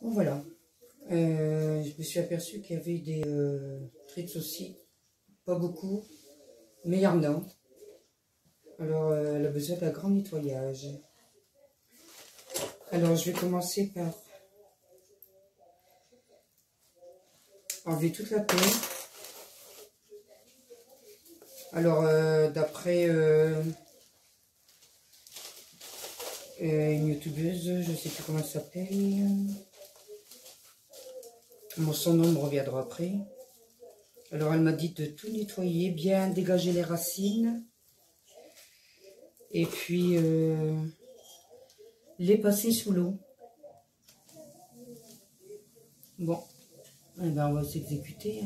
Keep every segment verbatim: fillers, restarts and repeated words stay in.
Bon, voilà. Euh, je me suis aperçue qu'il y avait des euh, treats aussi. Pas beaucoup, mais il y en a. Alors, euh, elle a besoin d'un grand nettoyage. Alors, je vais commencer par enlever toute la peau. Alors, euh, d'après euh, euh, une youtubeuse, je ne sais plus comment elle s'appelle. Bon, son nom me reviendra après. Alors, elle m'a dit de tout nettoyer, bien dégager les racines. Et puis, euh, les passer sous l'eau. Bon, eh ben, on va s'exécuter. Hein.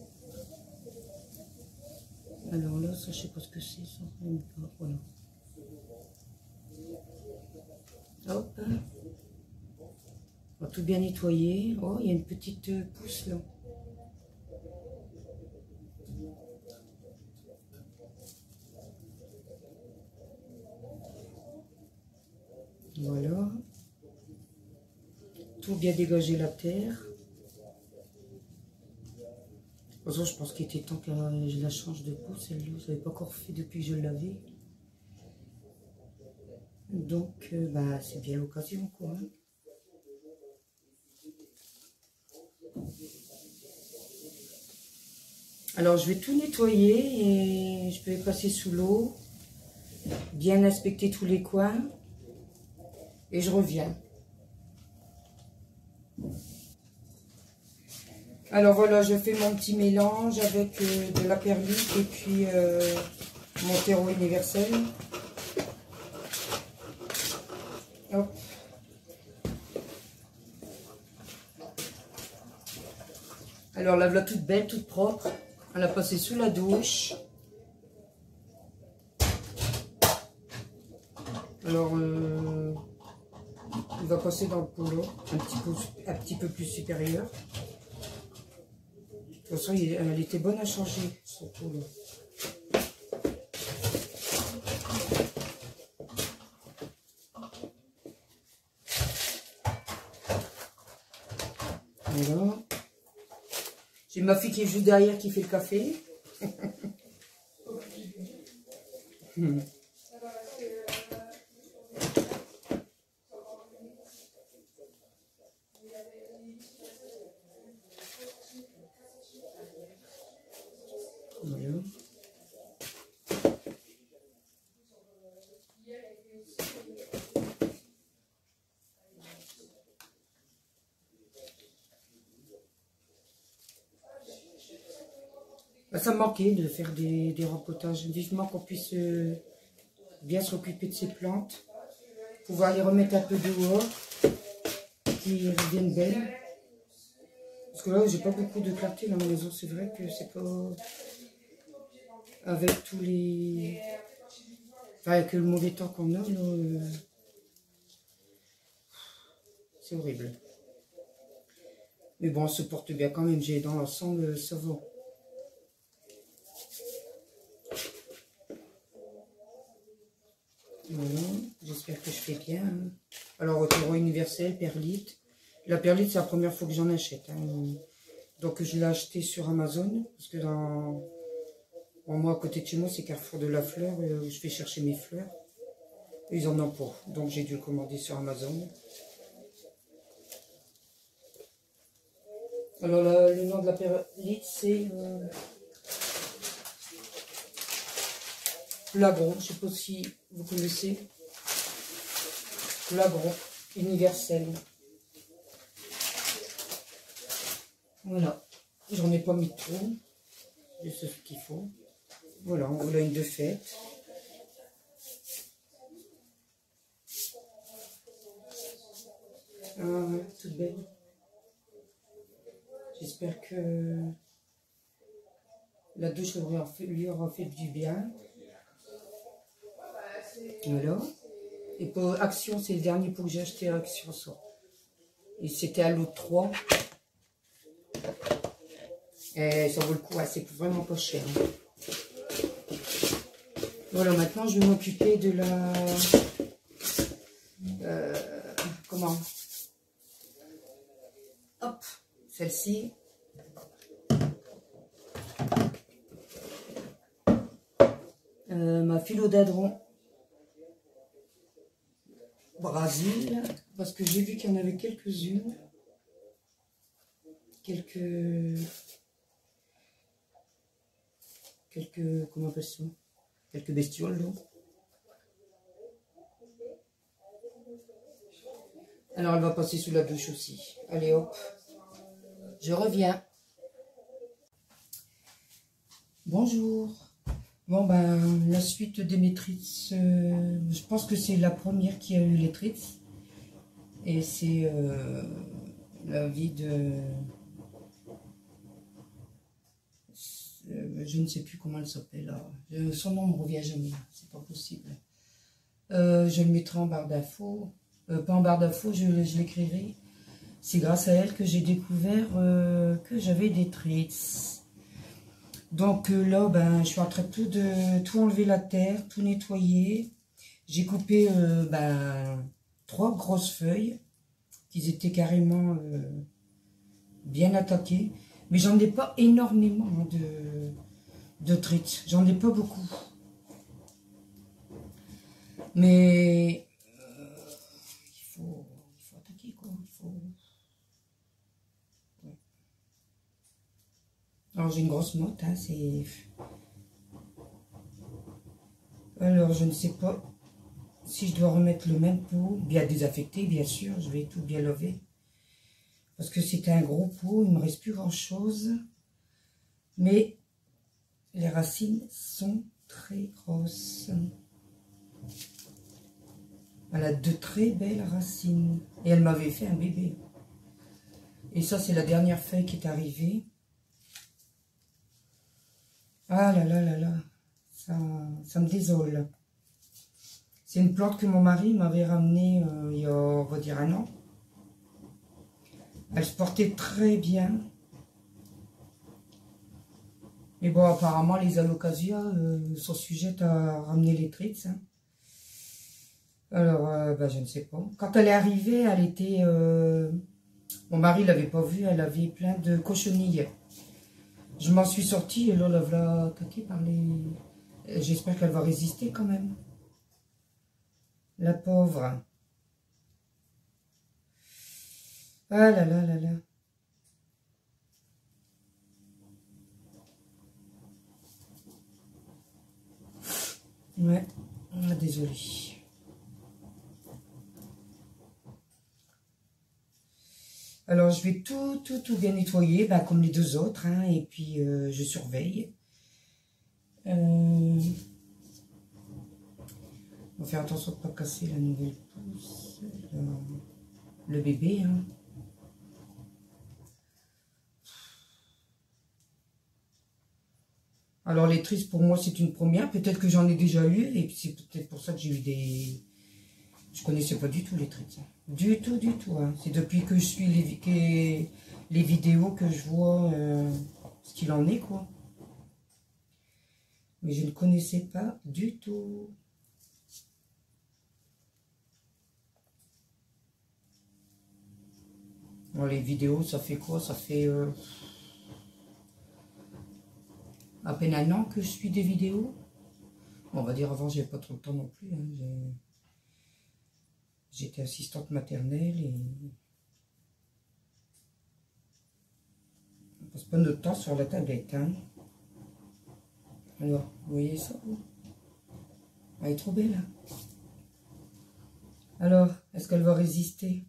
Alors là, ça, je sais pas ce que c'est, ça. Voilà. Hop. On va tout bien nettoyer. Oh, il y a une petite pousse là. Voilà. Tout bien dégager la terre. De toute façon, je pense qu'il était temps que je la change de peau, celle-là. Je ne l'avais pas encore fait depuis que je l'avais. Donc, euh, bah, c'est bien l'occasion, quoi. Hein. Alors, je vais tout nettoyer et je vais passer sous l'eau. Bien inspecter tous les coins. Et je reviens. Alors voilà, je fais mon petit mélange avec euh, de la perlite et puis euh, mon terreau universel. Hop. Alors la voilà toute belle, toute propre. On l'a passée sous la douche. Alors euh, il va passer dans le polo, un petit peu, un petit peu plus supérieur. De toute façon, elle était bonne à changer, son polo. Voilà. J'ai ma fille qui est juste derrière qui fait le café. hmm. Voilà. Bah, ça me manquait de faire des, des rempotages. Vivement qu'on puisse euh, bien s'occuper de ces plantes. Pouvoir les remettre un peu dehors. Qui reviennent belles. Parce que là, j'ai pas beaucoup de clarté dans ma maison. C'est vrai que c'est pas... Avec tous les... Enfin, avec le mauvais temps qu'on a, là... Euh... C'est horrible. Mais bon, on se porte bien quand même. J'ai dans l'ensemble, ça va. Voilà, j'espère que je fais bien. Hein. Alors, au terreau universel, perlite. La perlite, c'est la première fois que j'en achète. Hein. Donc, je l'ai acheté sur Amazon. Parce que dans... Bon, moi, à côté de chez moi, c'est Carrefour de la Fleur. Où je fais chercher mes fleurs. Et ils en ont pas. Donc, j'ai dû le commander sur Amazon. Alors, la, le nom de la perlite, c'est... Euh... Flagron, je ne sais pas si vous connaissez. Flagron universel. Voilà. J'en ai pas mis trop. Juste ce qu'il faut. Voilà, on voilà une de fête. Ah, toute belle. J'espère que la douche lui aura fait du bien. Voilà. Et pour Action, c'est le dernier pot que j'ai acheté à Action. Ça. Et c'était à l'autre trois. Et ça vaut le coup, c'est vraiment pas cher. Voilà, maintenant je vais m'occuper de la... Euh, comment hop, celle-ci. Euh, ma philodendron Brésil, parce que j'ai vu qu'il y en avait quelques-unes. Quelques... Quelques... Comment on appelle ça? Quelques bestioles, donc. Alors, elle va passer sous la douche aussi. Allez, hop. Je reviens. Bonjour. Bon, ben, la suite des maîtrises, euh, je pense que c'est la première qui a eu les trites. Et c'est euh, la vie de... Euh, je ne sais plus comment elle s'appelle là. Je, son nom ne me revient jamais. C'est pas possible. Euh, je le mettrai en barre d'infos. Euh, pas en barre d'infos, je, je l'écrirai. C'est grâce à elle que j'ai découvert euh, que j'avais des trites. Donc euh, là, ben, je suis en train de tout, de tout enlever la terre, tout nettoyer. J'ai coupé euh, ben, trois grosses feuilles qui étaient carrément euh, bien attaquées. Mais j'en ai pas énormément de, de trites. J'en ai pas beaucoup. Mais euh, il, faut, il faut attaquer quoi. Il faut... ouais. Alors j'ai une grosse motte, hein, c'est... Alors je ne sais pas si je dois remettre le même pot, bien désaffecté bien sûr, je vais tout bien laver. Parce que c'était un gros pot, il ne me reste plus grand chose. Mais les racines sont très grosses. Elle a de très belles racines. Et elle m'avait fait un bébé. Et ça, c'est la dernière feuille qui est arrivée. Ah là là là là. Ça, ça me désole. C'est une plante que mon mari m'avait ramenée euh, il y a, on va dire, un an. Elle se portait très bien. Mais bon, apparemment, les alocasias euh, sont sujettes à ramener les trites. Hein. Alors, euh, bah, je ne sais pas. Quand elle est arrivée, elle était... Euh... Mon mari ne l'avait pas vue, elle avait plein de cochonilles. Je m'en suis sortie et là, la voilà attaquée par les... J'espère qu'elle va résister quand même. La pauvre. Ah là là là là. Ouais, ah, désolée. Alors, je vais tout, tout, tout bien nettoyer, bah, comme les deux autres, hein, et puis euh, je surveille. Euh... On va faire attention de ne pas casser la nouvelle pousse, le, le bébé. Hein. Alors, les tristes, pour moi, c'est une première. Peut-être que j'en ai déjà eu, et c'est peut-être pour ça que j'ai eu des... Je connaissais pas du tout les tristes. Du tout, du tout. Hein. C'est depuis que je suis les, les vidéos que je vois euh, ce qu'il en est, quoi. Mais je ne connaissais pas du tout. Bon, les vidéos, ça fait quoi? Ça fait euh, à peine un an que je suis des vidéos. Bon, on va dire avant, j'avais pas trop le temps non plus. Hein. J'étais assistante maternelle et on passe pas notre temps sur la tablette. Hein. Alors, vous voyez ça? Elle est trop belle. Hein. Alors, est-ce qu'elle va résister?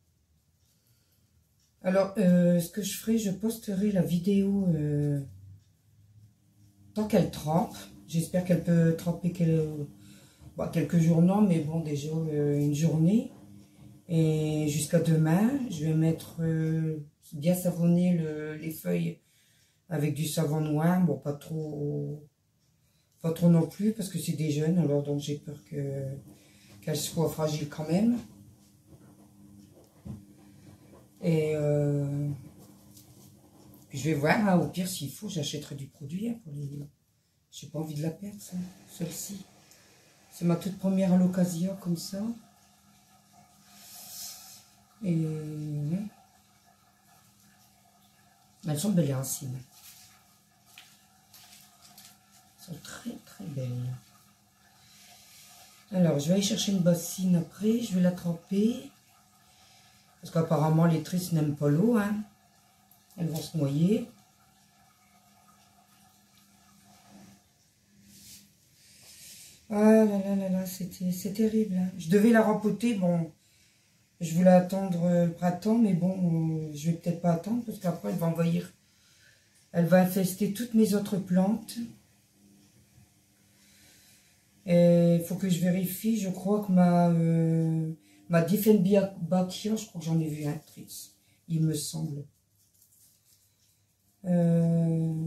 Alors, euh, ce que je ferai, je posterai la vidéo euh, tant qu'elle trempe. J'espère qu'elle peut tremper quelques, bon, quelques jours, non, mais bon, déjà euh, une journée. Et jusqu'à demain, je vais mettre euh, bien savonner le, les feuilles avec du savon noir. Bon, pas trop, pas trop non plus, parce que c'est des jeunes, alors donc j'ai peur que qu'elles soient fragiles quand même. Et euh, puis je vais voir, hein, au pire, s'il faut, j'achèterai du produit. Hein, pour les... J'ai pas envie de la perdre, ça, celle-ci. C'est ma toute première alocasia comme ça. Et ouais. Elles sont belles les racines. Elles sont très très belles. Alors, je vais aller chercher une bassine après. Je vais la tremper. Parce qu'apparemment, les tristes n'aiment pas l'eau. Hein. Elles vont se noyer. Ah là là là là, c'est terrible. Hein. Je devais la rempoter. Bon, je voulais attendre le printemps. Mais bon, je vais peut-être pas attendre. Parce qu'après, elle va envahir. Elle va infester toutes mes autres plantes. Et il faut que je vérifie. Je crois que ma, euh, ma Dieffenbachia, je crois que j'en ai vu un triste. Il me semble. Euh...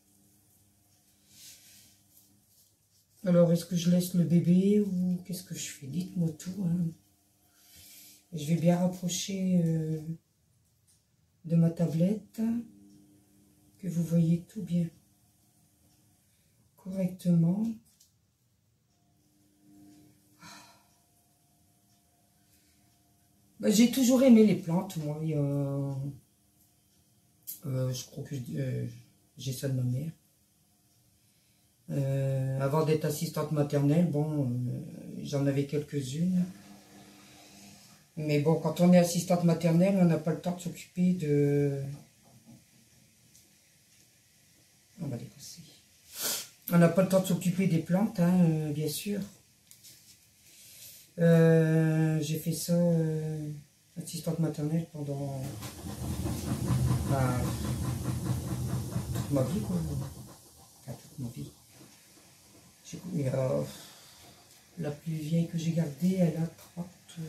Alors, est-ce que je laisse le bébé ou qu'est-ce que je fais? Dites-moi tout. Hein. Je vais bien rapprocher euh, de ma tablette, que vous voyez tout bien correctement. Ben, j'ai toujours aimé les plantes, moi. Il y a... euh, je crois que euh, j'ai ça de ma mère. Euh, avant d'être assistante maternelle, bon, euh, j'en avais quelques-unes. Mais bon, quand on est assistante maternelle, on n'a pas le temps de s'occuper de... On va les casser. On n'a pas le temps de s'occuper des plantes, hein, euh, bien sûr. Euh, j'ai fait ça, euh, assistante maternelle, pendant bah, toute ma vie, quoi. Enfin, toute ma vie. Mais, euh, la plus vieille que j'ai gardée, elle a trente,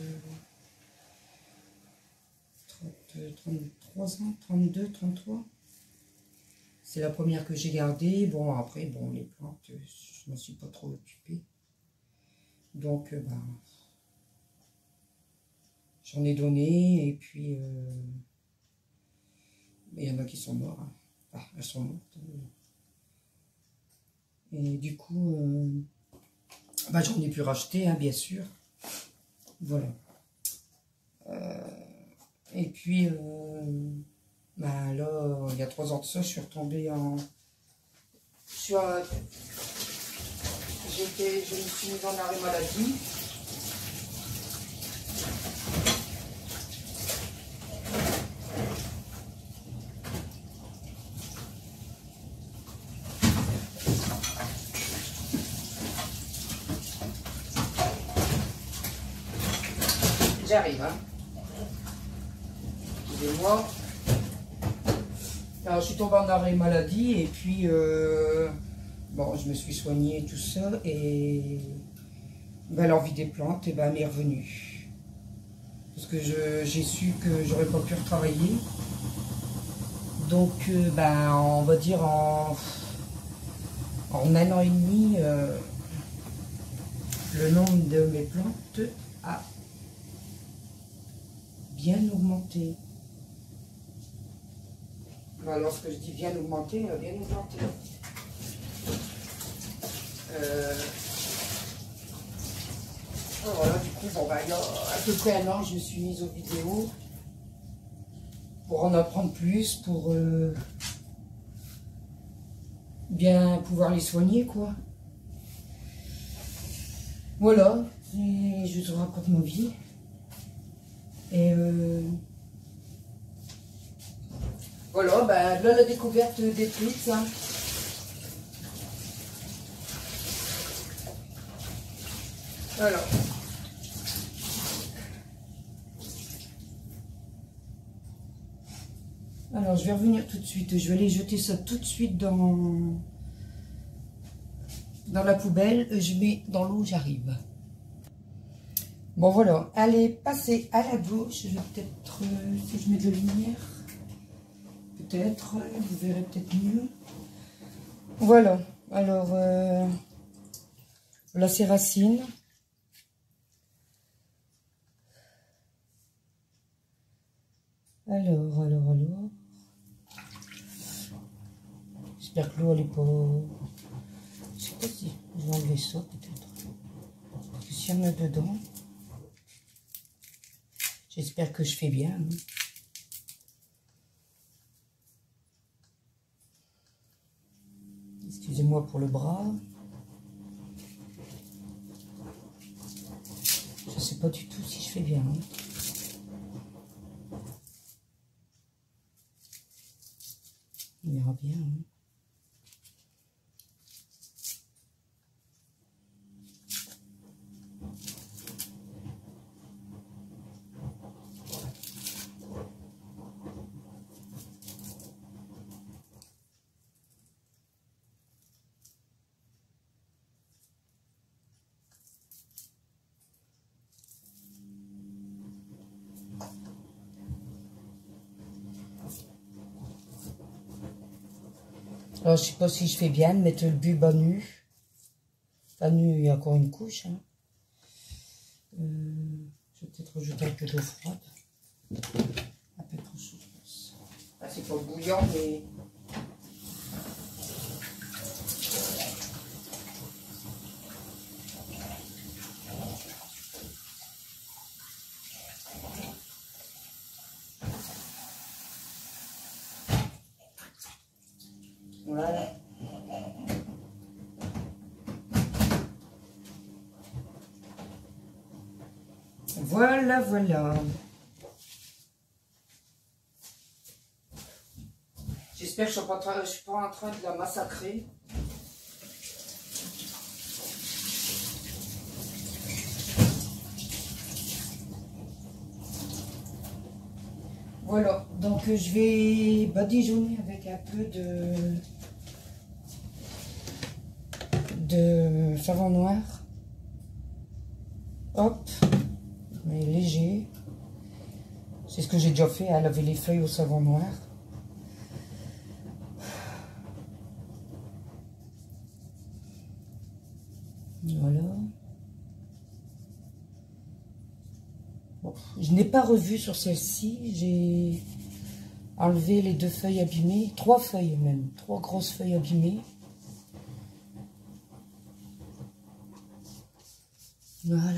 trente, trente-trois ans, trente-deux, trente-trois. C'est la première que j'ai gardée. Bon, après, bon, les plantes, je ne m'en suis pas trop occupée. Donc, euh, ben, j'en ai donné, et puis, euh, il y en a qui sont morts. Hein. Ah, elles sont mortes. Et du coup, euh, ben, j'en ai pu racheter, hein, bien sûr. Voilà. Euh, et puis, euh, ben là, il y a trois ans de ça, je suis retombée en... Sur, euh, j'étais, je me suis mise en arrêt maladie. J'arrive, hein. Excusez-moi. Alors, je suis tombée en arrêt maladie et puis, euh, bon, je me suis soignée tout ça et ben, l'envie des plantes, et ben, m'est revenue. Parce que j'ai su que j'aurais pas pu retravailler. Donc, euh, ben, on va dire en, en un an et demi, euh, le nombre de mes plantes a bien augmenté. Alors, ce que je dis bien augmenté, a bien augmenté. Euh, voilà, du coup, bon, bah, il y a à peu près un an, je me suis mise aux vidéos pour en apprendre plus, pour euh, bien pouvoir les soigner, quoi. Voilà, et je vous raconte ma vie. Et euh, voilà, ben là la découverte des trucs, hein. Alors. Alors je vais revenir tout de suite. Je vais aller jeter ça tout de suite dans, dans la poubelle. Je mets dans l'eau, j'arrive. Bon voilà, allez, passer à la gauche. Je vais peut-être, euh, si je mets de la lumière, peut-être, vous verrez peut-être mieux. Voilà, alors, euh, là c'est racines. Alors, alors, alors. J'espère que l'eau elle est pas... Je sais pas si je vais enlever ça peut-être. Parce que s'il y en a dedans... J'espère que je fais bien. Hein. pour le bras. Je sais pas du tout si je fais bien. Hein. On verra bien. Hein. Alors, je sais pas si je fais bien de mettre le but bas nu. Bas nu, il y a encore une couche. Hein. Euh, je vais peut-être rajouter un peu d'eau froide. Un peu trop chaud, je pense. Ah, c'est pas bouillant, mais... Voilà. Voilà, voilà. J'espère que je ne suis pas en train de la massacrer. Voilà, donc je vais badigeonner avec un peu de, de savon noir. Hop, mais léger. C'est ce que j'ai déjà fait, à laver les feuilles au savon noir. Voilà. Bon, je n'ai pas revu sur celle-ci, j'ai enlevé les deux feuilles abîmées, trois feuilles même, trois grosses feuilles abîmées. Voilà.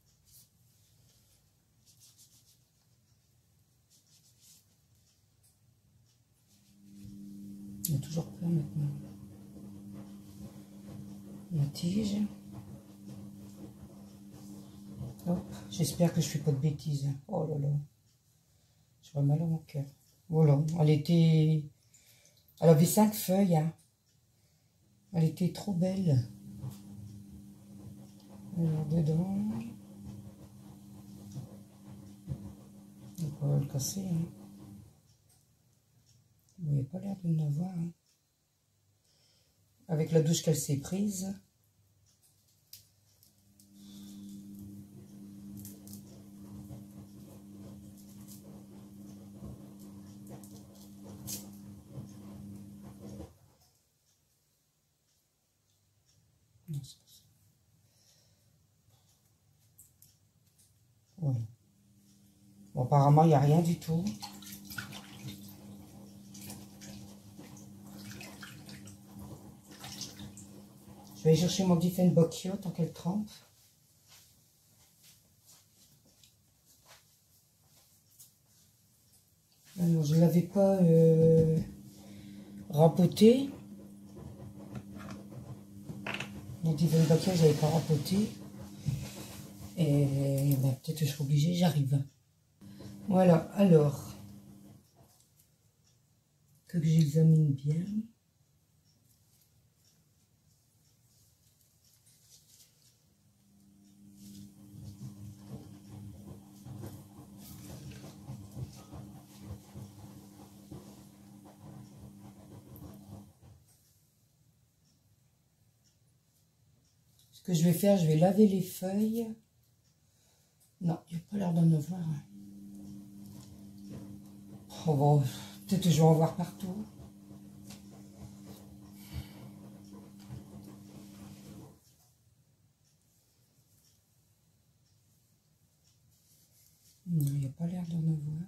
Il y a toujours plein maintenant. La tige. J'espère que je fais pas de bêtises. Oh là là. J'aurais mal à mon cœur. Voilà. Elle était... Elle avait cinq feuilles. Hein. Elle était trop belle. Alors dedans... On va pas le casser. Hein. Il n'y a pas l'air de m'en avoir. Hein. Avec la douche qu'elle s'est prise. Non, c'est pas ça. Voilà. Bon, apparemment, il n'y a rien du tout. Je vais aller chercher mon Diefenbachia tant qu'elle trempe. Alors, je ne l'avais pas euh, rempoté. Mon Diefenbachia, je ne l'avais pas rempoté. Et ben, peut-être que je suis obligée, j'arrive. Voilà, alors, que j'examine bien. Ce que je vais faire, je vais laver les feuilles. Non, il n'y a pas l'air d'en avoir. Oh, bon, peut-être que je vais en voir partout. Non, il n'y a pas l'air d'en avoir.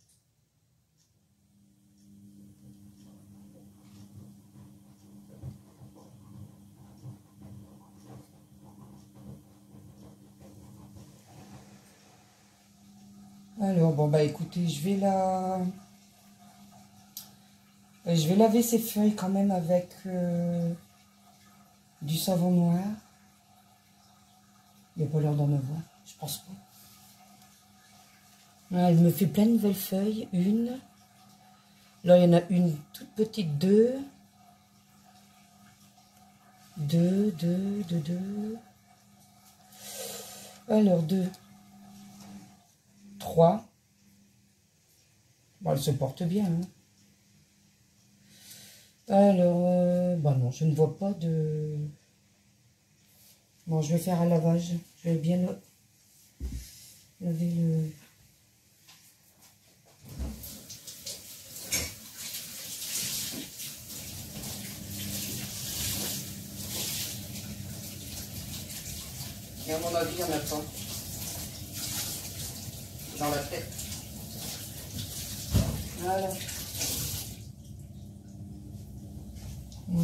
Alors, bon, bah écoutez, je vais la... Je vais laver ces feuilles quand même avec... Euh... du savon noir. Il n'y a pas l'air d'en avoir, je pense pas. Ah, elle me fait plein de nouvelles feuilles. Une. Là, il y en a une toute petite, deux. Deux, deux, deux, deux. Alors, deux. Trois. Bon, elle se porte bien. Hein. Alors, euh, bah non, je ne vois pas de... Bon, je vais faire un lavage. Je vais bien le... laver le... Et à mon avis, il y en a pas. Dans la tête. Voilà. Voilà.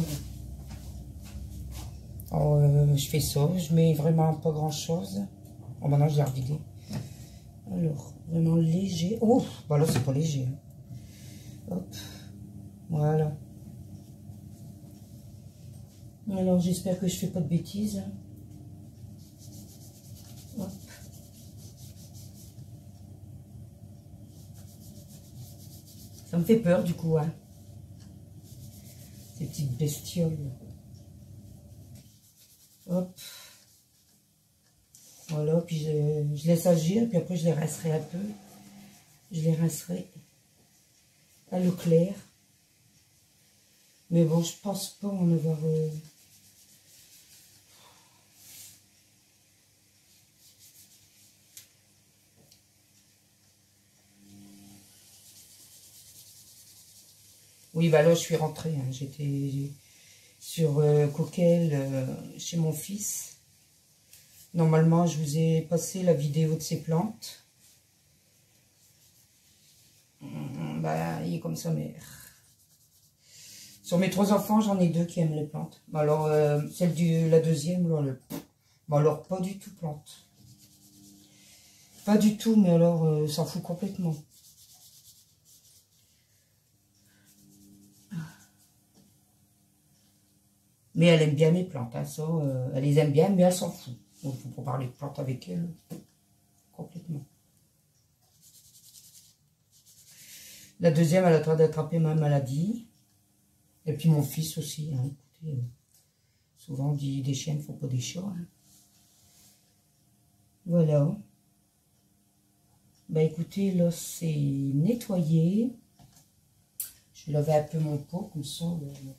Alors, euh, je fais ça. Je mets vraiment pas grand chose. Oh, maintenant, je l'ai revidé. Alors, vraiment léger. Oh, bah là, c'est pas léger. Hein. Hop. Voilà. Alors, j'espère que je fais pas de bêtises. Hop. Ça me fait peur, du coup, hein. Ces petites bestioles. Hop. Voilà, puis je, je laisse agir, puis après je les rincerai un peu. Je les rincerai à l'eau claire. Mais bon, je pense pas en avoir... Euh... Oui, bah là, je suis rentrée. Hein. J'étais sur euh, Coquel, euh, chez mon fils. Normalement, je vous ai passé la vidéo de ces plantes. Mmh, bah, il est comme ça, mais... Sur mes trois enfants, j'en ai deux qui aiment les plantes. Bah alors, euh, celle de la deuxième, là, le... bah alors, pas du tout plante. Pas du tout, mais alors, euh, s'en fout complètement. Mais elle aime bien mes plantes, hein, ça, euh, elle les aime bien, mais elle s'en fout. Donc, il faut parler de plantes avec elle, complètement. La deuxième, elle a le droit d'attraper ma maladie. Et puis mon fils aussi, hein, écoutez, souvent on dit des chiens ne font pas des chats. Hein. Voilà. Bah écoutez, là c'est nettoyé. Je vais laver un peu mon pot, comme ça. Là.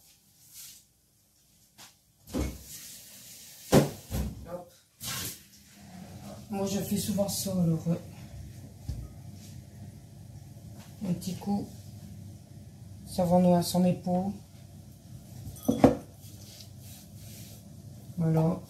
Hop. Moi je fais souvent ça, alors. Ouais. Un petit coup. Savon noir sur mes peaux. Voilà.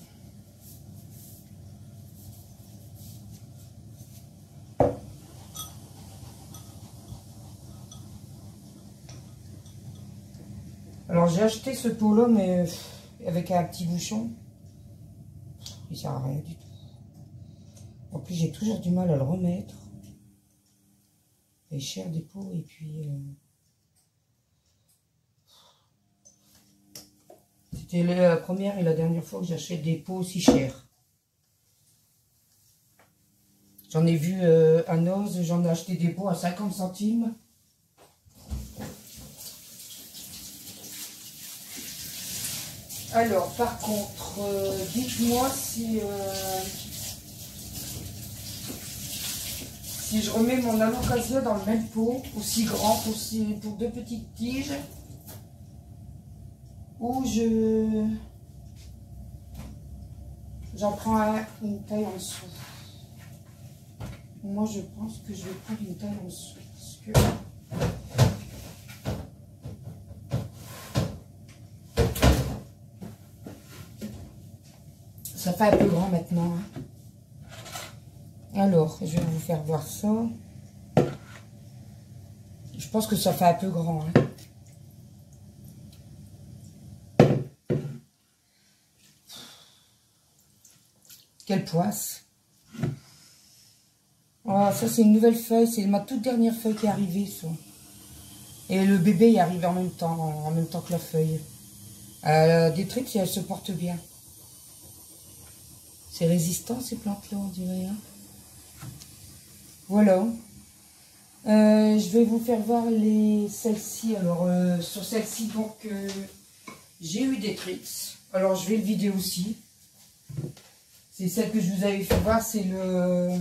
Alors j'ai acheté ce pot là, mais avec un petit bouchon. Il sert à rien du tout. En plus j'ai toujours du mal à le remettre. Il est cher des pots et puis... Euh... C'était la première et la dernière fois que j'achète des pots aussi chers. J'en ai vu euh, à Noz, j'en ai acheté des pots à cinquante centimes. Alors, par contre, euh, dites-moi si, euh, si je remets mon alocasia dans le même pot, aussi grand, aussi, pour deux petites tiges. Ou je j'en prends un, une taille en dessous. Moi je pense que je vais prendre une taille en dessous parce que ça fait un peu grand maintenant. Hein. Alors je vais vous faire voir ça. Je pense que ça fait un peu grand. Hein. Quelle poisse. Oh, ça c'est une nouvelle feuille, c'est ma toute dernière feuille qui est arrivée, ça. Et le bébé est arrivé en même temps, en même temps que la feuille. Euh, des trucs, elles se portent bien. C'est résistant ces plantes-là, on dirait. Hein. Voilà. Euh, je vais vous faire voir les celles-ci. Alors, euh, sur celle-ci, donc, euh, j'ai eu des tricks. Alors, je vais le vider aussi. C'est celle que je vous avais fait voir. C'est le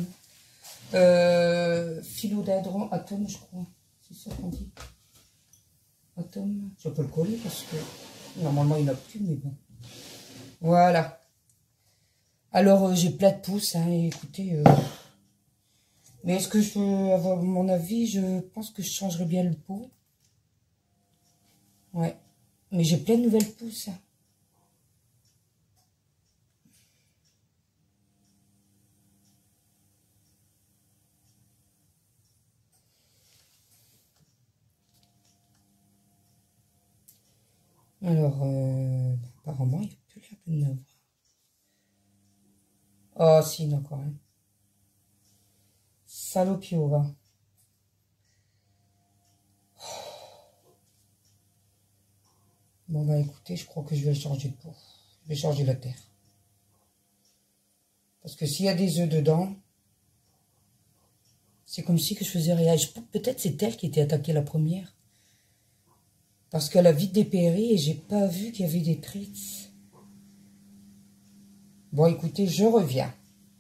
euh, philodendron atome, je crois. C'est ça qu'on dit. Atome. Je peux le coller parce que normalement, il n'y en a plus, mais bon. Voilà. Alors, euh, j'ai plein de pouces. Hein, et écoutez... Euh, mais est-ce que je peux avoir mon avis? Je pense que je changerais bien le pot. Ouais. Mais j'ai plein de nouvelles pousses. Alors, euh, apparemment, il n'y a plus l'air de neuf. Oh, si, il y en a quand même. Salopio, va. Bon, bah écoutez, je crois que je vais changer de pot. Je vais changer la terre. Parce que s'il y a des œufs dedans, c'est comme si que je faisais rien. Peut-être c'est elle qui était attaquée la première. Parce qu'elle a vite dépéri et j'ai pas vu qu'il y avait des trites. Bon, écoutez, je reviens.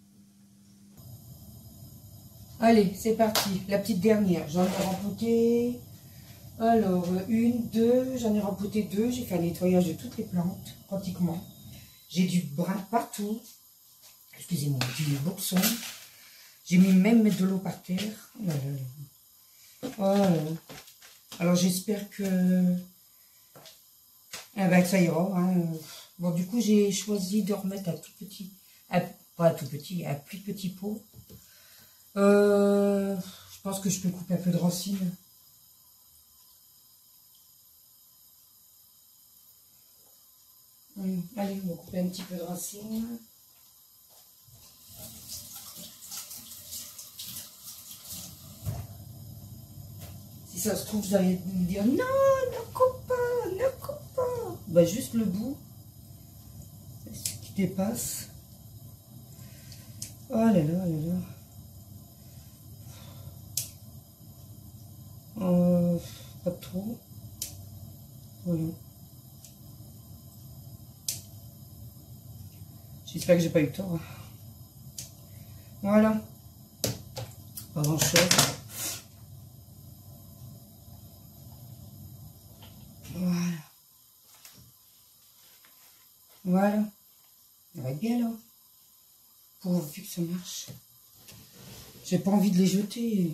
Allez, c'est parti. La petite dernière. J'en ai rempoté. Alors, une, deux. J'en ai rempoté deux. J'ai fait un nettoyage de toutes les plantes, pratiquement. J'ai du brin partout. Excusez-moi, du boxon. J'ai mis même mettre de l'eau par terre. Oh là là. Oh là là. Alors, j'espère que... Eh ben, que ça ira. Hein. Bon, du coup, j'ai choisi de remettre un tout petit... Un, pas un tout petit, un plus petit pot. Euh, je pense que je peux couper un peu de racines. Hum, allez, on va couper un petit peu de racines. Si ça se trouve, vous allez me dire non, ne coupe pas, ne coupe pas. Bah, juste le bout qui dépasse. Oh là là, là là. Euh, pas trop. Voilà. J'espère que j'ai pas eu tort. Voilà. Pas grand chose. Voilà. Voilà. Ça va être bien là. Pourvu que ça marche. J'ai pas envie de les jeter.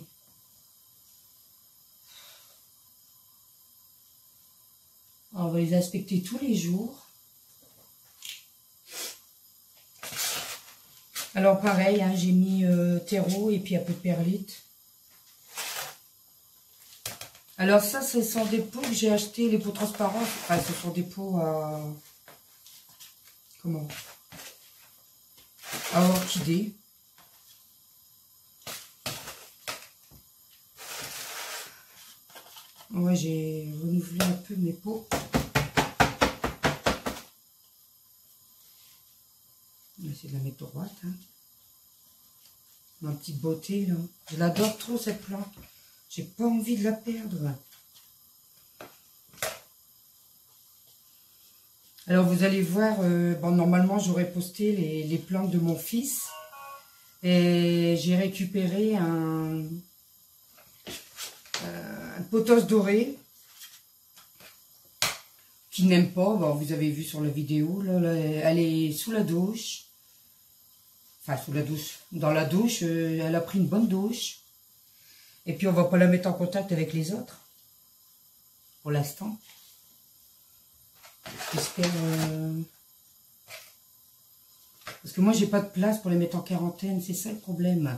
Alors, on va les inspecter tous les jours. Alors pareil, hein, j'ai mis euh, terreau et puis un peu de perlite. Alors ça, ce sont des pots que j'ai acheté, les pots transparents. Enfin, ce sont des pots à... Comment? À orchidée. Ouais, j'ai renouvelé un peu mes pots. On va essayer de la mettre droite. Hein. Ma petite beauté, là. Je l'adore trop, cette plante. J'ai pas envie de la perdre. Alors, vous allez voir, euh, bon, normalement, j'aurais posté les, les plantes de mon fils. Et j'ai récupéré un, euh, un pothos doré qui n'aime pas. Bon, vous avez vu sur la vidéo, là, là, elle est sous la douche. Enfin, sous la douche. Dans la douche, euh, elle a pris une bonne douche. Et puis, on va pas la mettre en contact avec les autres. Pour l'instant. J'espère... Euh... Parce que moi, j'ai pas de place pour les mettre en quarantaine. C'est ça le problème.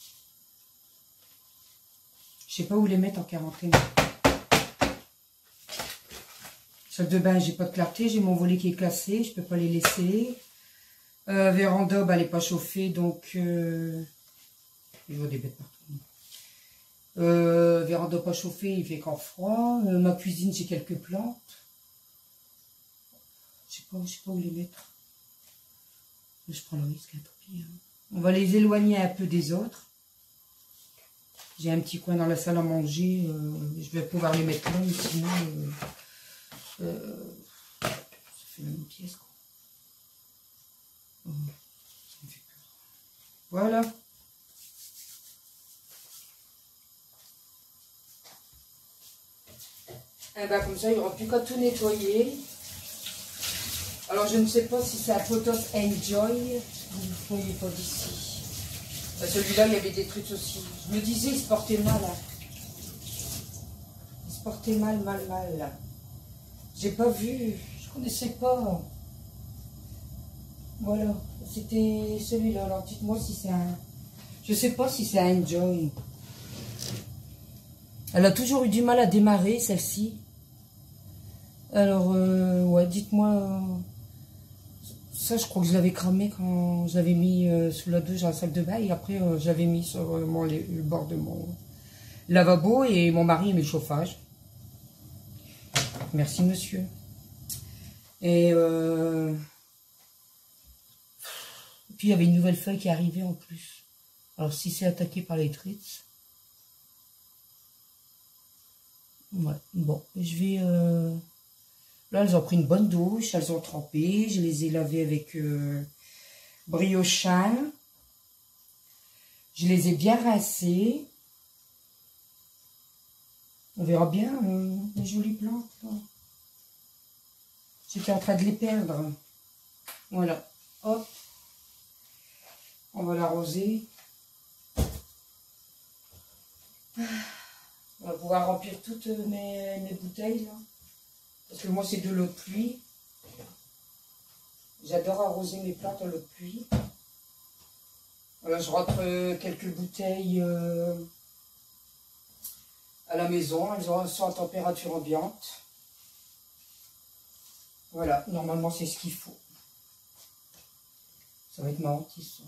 Je sais pas où les mettre en quarantaine. Salle de bain, j'ai pas de clarté. J'ai mon volet qui est cassé. Je peux pas les laisser. Euh, véranda, bah, elle n'est pas chauffée. Donc, euh... je vois des bêtes partout. Euh, véranda pas chauffée, il fait encore froid. Euh, ma cuisine, j'ai quelques plantes. sais pas, je sais pas où les mettre. Je prends le risque, hein, tant pis. Hein. On va les éloigner un peu des autres. J'ai un petit coin dans la salle à manger. Euh, je vais pouvoir les mettre là, mais sinon... Euh, euh, ça fait la même pièce, quoi. Oh, ça me fait peur. Voilà. Et ben, comme ça, il n'y aura plus qu'à tout nettoyer. Alors, je ne sais pas si c'est un Photos Enjoy. Vous ne voyez pas d'ici. Ben, celui-là, il y avait des trucs aussi. Je me disais, il se portait mal. Hein. Il se portait mal, mal, mal. J'ai pas vu. Je connaissais pas. Voilà. C'était celui-là. Alors, dites-moi si c'est un... Je sais pas si c'est un Enjoy. Elle a toujours eu du mal à démarrer, celle-ci. Alors, euh, ouais, dites-moi... Euh, ça, je crois que je l'avais cramé quand j'avais mis euh, sous la douche dans la salle de bain. Et après, euh, j'avais mis sur euh, mon, le bord de mon lavabo. Et mon mari met le chauffage. Merci, monsieur. Et... Euh, puis, il y avait une nouvelle feuille qui est arrivée en plus. Alors, si c'est attaqué par les trites... Ouais, bon, je vais... Euh... Là, elles ont pris une bonne douche, elles ont trempé. Je les ai lavées avec euh, Briochin. Je les ai bien rincées. On verra bien euh, les jolies plantes. J'étais en train de les perdre. Voilà, hop. On va l'arroser. On va pouvoir remplir toutes mes, mes bouteilles, là. Parce que moi, c'est de l'eau de pluie. J'adore arroser mes plantes en l'eau de pluie. Voilà, je rentre quelques bouteilles euh, à la maison. Elles sont à température ambiante. Voilà, normalement, c'est ce qu'il faut. Ça va être ma hantise.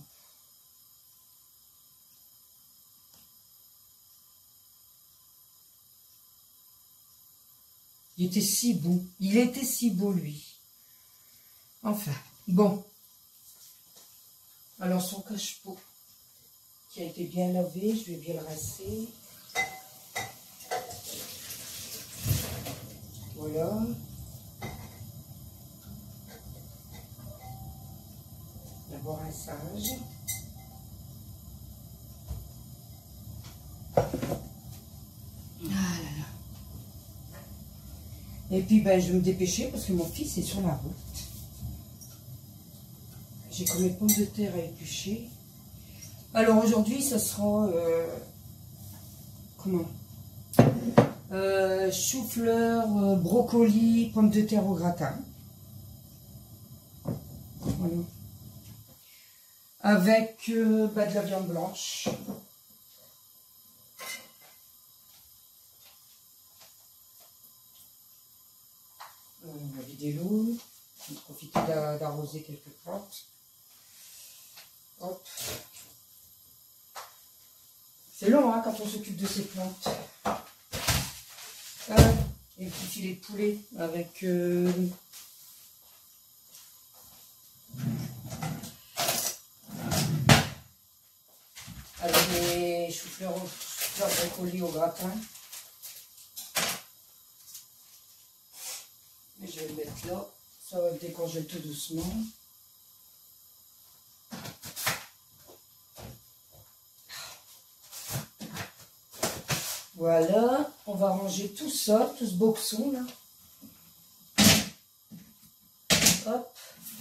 Il était si beau. Il était si beau, lui. Enfin, bon. Alors, son cache-pot qui a été bien lavé, je vais bien le rincer. Voilà. D'abord un sage. Et puis, ben, je vais me dépêcher parce que mon fils est sur la route. J'ai comme mes pommes de terre à éplucher. Alors, aujourd'hui, ça sera... Euh, comment euh, chou-fleur, euh, brocoli, pommes de terre au gratin. Voilà. Avec euh, ben, de la viande blanche. On va vider l'eau, on va profiter d'arroser quelques plantes. Hop. C'est long hein, quand on s'occupe de ces plantes. Ah, et un petit filet de poulet avec euh, avec les choux-fleurs brocolis au gratin. Et je vais le mettre là, ça va décongeler tout doucement. Voilà, on va ranger tout ça, tout ce boxon là. Hop.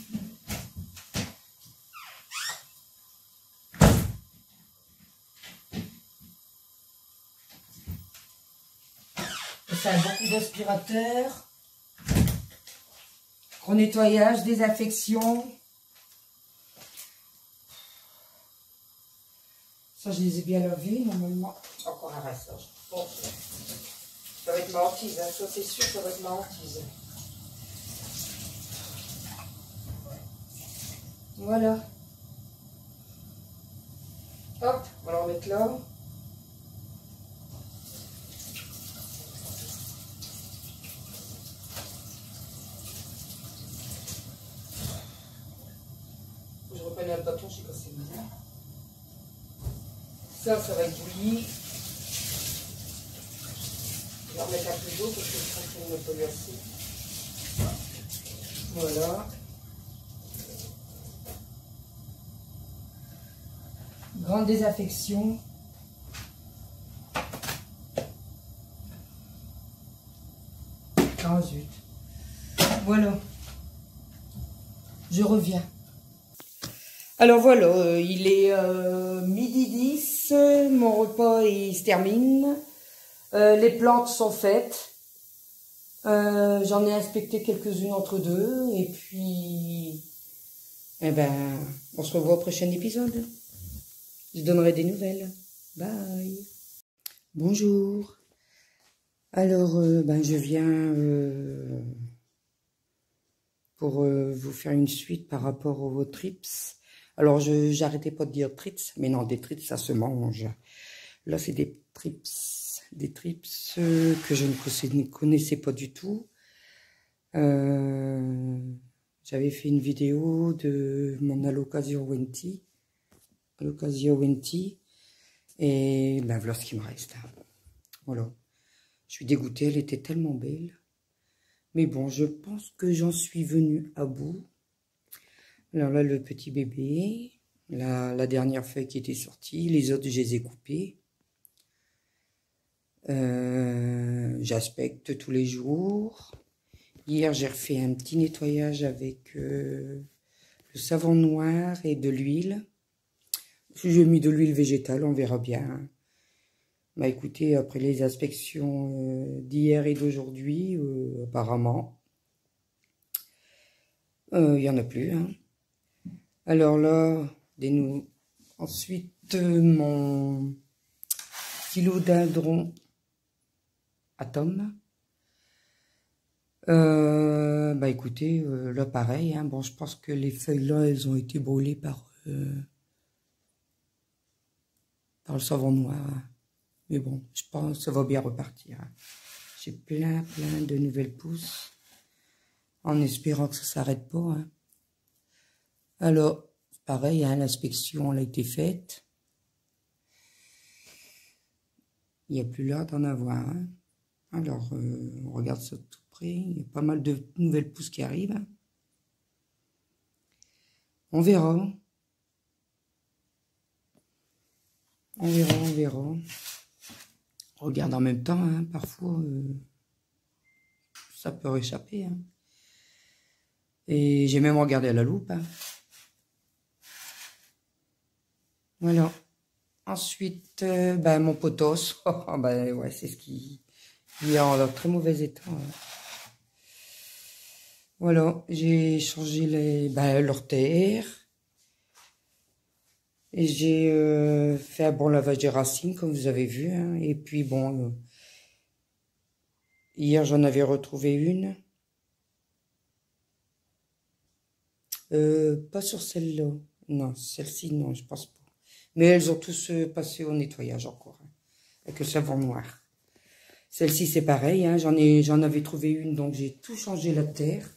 Ça a beaucoup d'aspirateur. Gros nettoyage, désinfection. Ça, je les ai bien lavés, normalement. Encore un rinçage. Bon, ça va être ma hantise, hein. Ça c'est sûr, ça va être ma hantise. Voilà. Hop, on va le remettre là. j'ai cassé ma main. Ça, ça va être bouilli. Je vais remettre un peu d'eau parce que je pense qu'il ne me pas assez. Voilà. Grande désaffection. Ah zut. Voilà. Je reviens. Alors voilà, euh, il est euh, midi dix, mon repas il se termine. Euh, les plantes sont faites. Euh, J'en ai inspecté quelques-unes entre deux. Et puis, eh ben, on se revoit au prochain épisode. Je donnerai des nouvelles. Bye. Bonjour. Alors, euh, ben, je viens euh, pour euh, vous faire une suite par rapport aux trips. Alors, je j'arrêtais pas de dire trips, mais non, des trips, ça se mange. Là, c'est des trips, des trips euh, que je ne connaissais pas du tout. Euh, J'avais fait une vidéo de mon Alocasio Venti. Alocasio Venti. Et ben, voilà ce qui me reste. Voilà. Je suis dégoûtée, elle était tellement belle. Mais bon, je pense que j'en suis venue à bout. Alors là, le petit bébé. La, la dernière feuille qui était sortie. Les autres, je les ai coupées. Euh, J'aspecte tous les jours. Hier, j'ai refait un petit nettoyage avec euh, le savon noir et de l'huile. J'ai mis de l'huile végétale, on verra bien. Bah écoutez, après les inspections euh, d'hier et d'aujourd'hui, euh, apparemment, il euh, n'y en a plus. Hein. Alors là, des nou... ensuite, euh, mon philodendron atome. Euh, bah écoutez, euh, là pareil, hein, bon je pense que les feuilles là, elles ont été brûlées par, euh, par le savon noir. Hein. Mais bon, je pense que ça va bien repartir. Hein. J'ai plein, plein de nouvelles pousses. En espérant que ça ne s'arrête pas. Hein. Alors, pareil, hein, l'inspection elle a été faite. Il n'y a plus l'air d'en avoir. Hein. Alors, euh, on regarde ça de tout près. Il y a pas mal de nouvelles pousses qui arrivent. Hein. On verra. On verra, on verra. On regarde en même temps, hein, parfois, euh, ça peut réchapper. Hein. Et j'ai même regardé à la loupe. Hein. Voilà. Ensuite, euh, ben, mon potos. Oh, ben, ouais, c'est ce qui, qui est en très mauvais état. Hein. Voilà, j'ai changé les, ben, leur terre. Et j'ai euh, fait un bon lavage des racines, comme vous avez vu. Hein. Et puis, bon, euh, hier, j'en avais retrouvé une. Euh, pas sur celle-là. Non, celle-ci, non, je pense pas. Mais elles ont tous euh, passé au nettoyage encore. Hein, avec le savon noir. Celle-ci, c'est pareil. Hein, j'en ai, j'en avais trouvé une, donc j'ai tout changé la terre.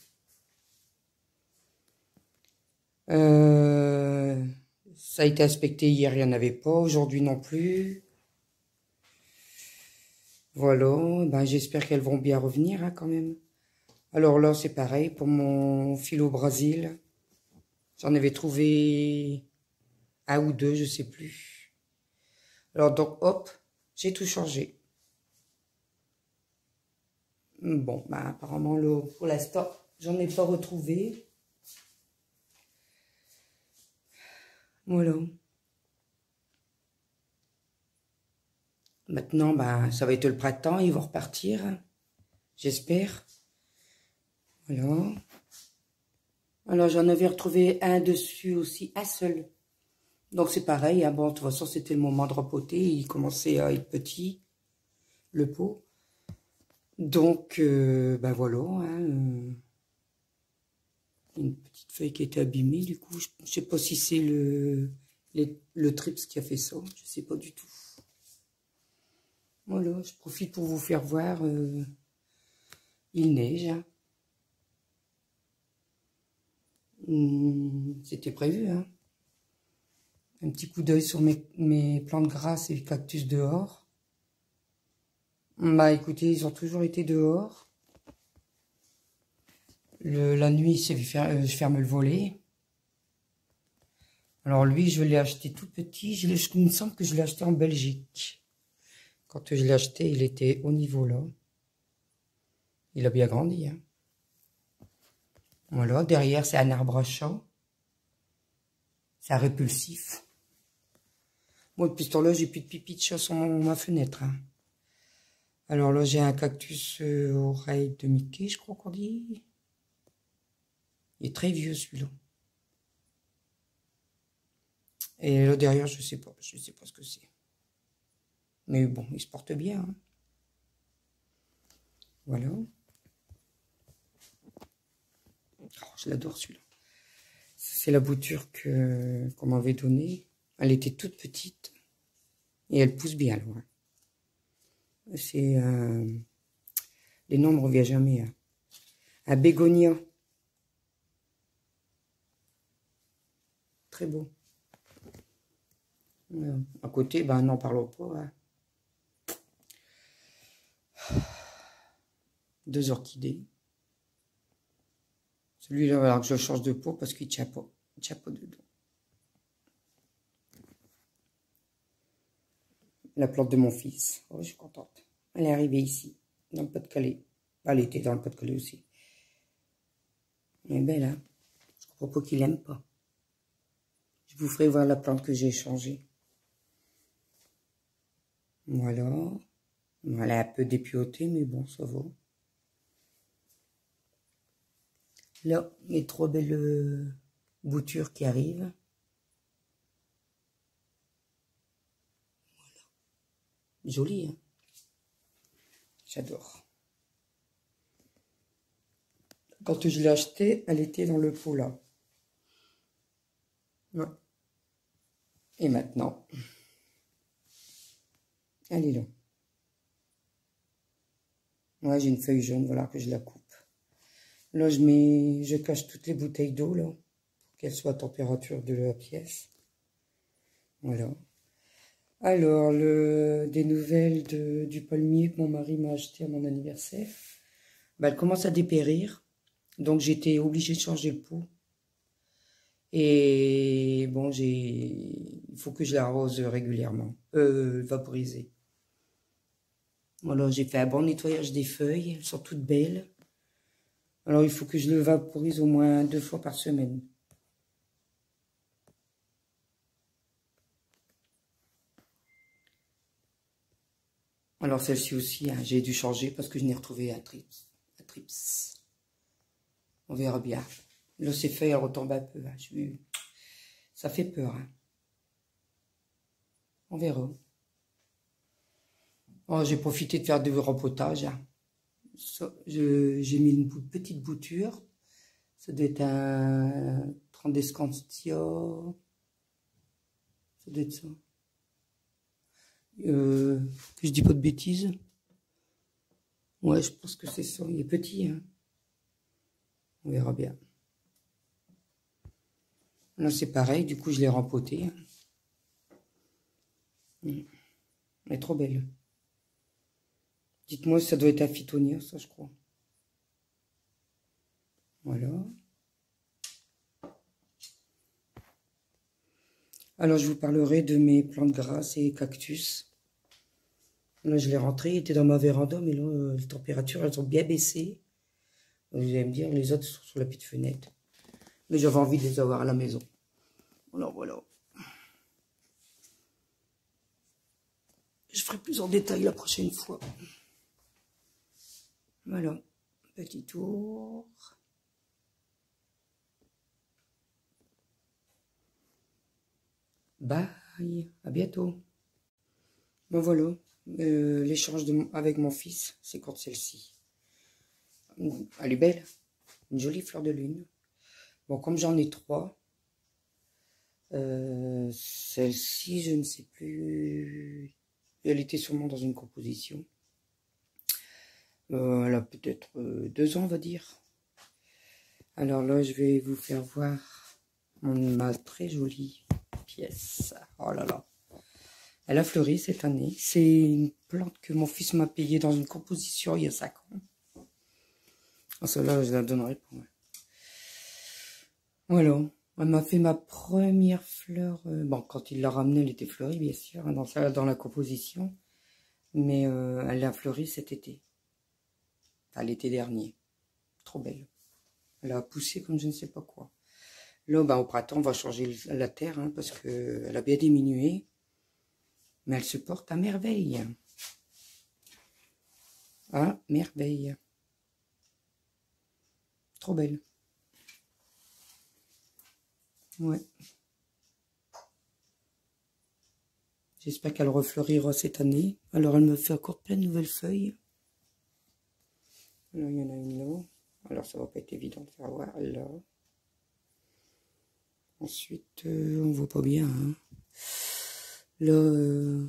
Euh... Ça a été inspecté hier, il n'y en avait pas. Aujourd'hui non plus. Voilà. Ben, j'espère qu'elles vont bien revenir hein, quand même. Alors là, c'est pareil pour mon philo Brésil. J'en avais trouvé un ou deux, je sais plus. Alors donc, hop, j'ai tout changé. Bon, ben, apparemment, le, pour l'instant, j'en ai pas retrouvé. Voilà. Maintenant, ben, ça va être le printemps, ils vont repartir. J'espère. Voilà. Alors, j'en avais retrouvé un dessus aussi, un seul. Donc, c'est pareil. Hein. Bon, de toute façon, c'était le moment de repoter. Il commençait à être petit, le pot. Donc, euh, ben voilà. Hein, euh, une petite feuille qui était abîmée, du coup. Je ne sais pas si c'est le, les, le trips qui a fait ça. Je ne sais pas du tout. Voilà, je profite pour vous faire voir. Euh, il neige. Hein. Hum, c'était prévu, hein. un petit coup d'œil sur mes, mes plantes grasses et cactus dehors. Bah écoutez, ils ont toujours été dehors. Le, la nuit, je ferme le volet. Alors lui, je l'ai acheté tout petit. Je il me semble que je l'ai acheté en Belgique. Quand je l'ai acheté, il était au niveau là. Il a bien grandi. Hein. Voilà, derrière, c'est un arbre à chat. C'est un répulsif. Moi, depuis ce temps-là, j'ai plus de pipi de chat sur mon, ma fenêtre. Hein. Alors là, j'ai un cactus euh, oreille de Mickey, je crois qu'on dit. Il est très vieux, celui-là. Et là, derrière, je sais pas. Je sais pas ce que c'est. Mais bon, il se porte bien. Hein. Voilà. Oh, je l'adore, celui-là. C'est la bouture que qu'on m'avait donnée. Elle était toute petite. Et elle pousse bien, loin. C'est... Euh, les noms ne reviennent jamais. Hein. Un bégonia. Très beau. Euh, à côté, ben n'en parlons pas. Hein. Deux orchidées. Celui-là, alors que je change de pot parce qu'il ne tient pas. Il ne tient pas dedans. La plante de mon fils. Oh, je suis contente. Elle est arrivée ici, dans le Pas-de-Calais. Elle était dans le Pas-de-Calais aussi. Elle est belle, hein. Je comprends pas qu'il n'aime pas. Je vous ferai voir la plante que j'ai échangée. Voilà. Elle est un peu dépiotée, mais bon, ça va. Là, mes trois belles euh, boutures qui arrivent. Voilà. Joli, hein. J'adore. Quand je l'ai achetée, elle était dans le pot là. Ouais. Et maintenant, elle est là. Moi, j'ai une feuille jaune, voilà que je la coupe. Là, je mets, je cache toutes les bouteilles d'eau, là, pour qu'elles soient à température de la pièce. Voilà. Alors, le, des nouvelles de, du palmier que mon mari m'a acheté à mon anniversaire. Ben, elle commence à dépérir. Donc, j'étais obligée de changer le pot. Et bon, j'ai, il faut que je l'arrose régulièrement. Euh, vaporiser. Voilà, j'ai fait un bon nettoyage des feuilles. Elles sont toutes belles. Alors, il faut que je le vaporise au moins deux fois par semaine. Alors, celle-ci aussi, hein, j'ai dû changer parce que je n'ai retrouvé un trips. Un trips. On verra bien. Là, ces feuilles, elles retombent un peu. Hein. Je... Ça fait peur. Hein. On verra. Oh, j'ai profité de faire du rempotage. Hein. J'ai mis une petite bouture. Ça doit être un Tradescantia. Ça doit être ça. Euh, que je dis pas de bêtises. Ouais, je pense que c'est ça. Il est petit. Hein. On verra bien. Là, c'est pareil. Du coup, je l'ai rempoté. Hein. Elle est trop belle. Dites-moi, ça doit être un phytonia, ça, je crois. Voilà. Alors, je vous parlerai de mes plantes grasses et cactus. Là, je l'ai rentré, il était dans ma véranda, mais là, les températures, elles ont bien baissé. Vous allez me dire, les autres sont sur la petite fenêtre. Mais j'avais envie de les avoir à la maison. Alors, voilà. Je ferai plus en détail la prochaine fois. Voilà, petit tour. Bye, à bientôt. Ben voilà, euh, l'échange avec mon fils, c'est contre celle-ci. Elle est belle, une jolie fleur de lune. Bon, comme j'en ai trois, euh, celle-ci, je ne sais plus, elle était sûrement dans une composition. Euh, elle a peut-être euh, deux ans, on va dire. Alors là, je vais vous faire voir mon, ma très jolie pièce. Oh là là. Elle a fleuri cette année. C'est une plante que mon fils m'a payée dans une composition il y a cinq ans. Oh, celle-là, je la donnerai pour moi. Voilà. Elle m'a fait ma première fleur. Euh, bon, quand il l'a ramenée, elle était fleurie, bien sûr, hein, dans, sa, dans la composition. Mais euh, elle a fleuri cet été. Enfin, l'été dernier. Trop belle. Elle a poussé comme je ne sais pas quoi. Là, ben, au printemps, on va changer la terre, hein, parce qu'elle a bien diminué. Mais elle se porte à merveille. À merveille. Trop belle. Ouais. J'espère qu'elle refleurira cette année. Alors, elle me fait encore plein de nouvelles feuilles. Alors, il y en a une là. Alors, ça va pas être évident de faire voir là. Ensuite, euh, on voit pas bien. Hein. Là, euh...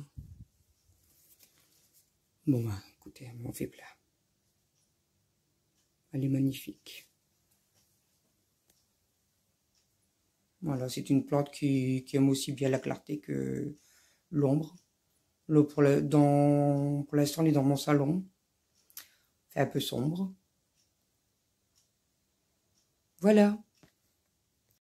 bon, bah, écoutez, elle m'en fait plein. Elle est magnifique. Voilà, c'est une plante qui, qui aime aussi bien la clarté que l'ombre. Là, pour l'instant, elle est dans mon salon. C'est un peu sombre. Voilà.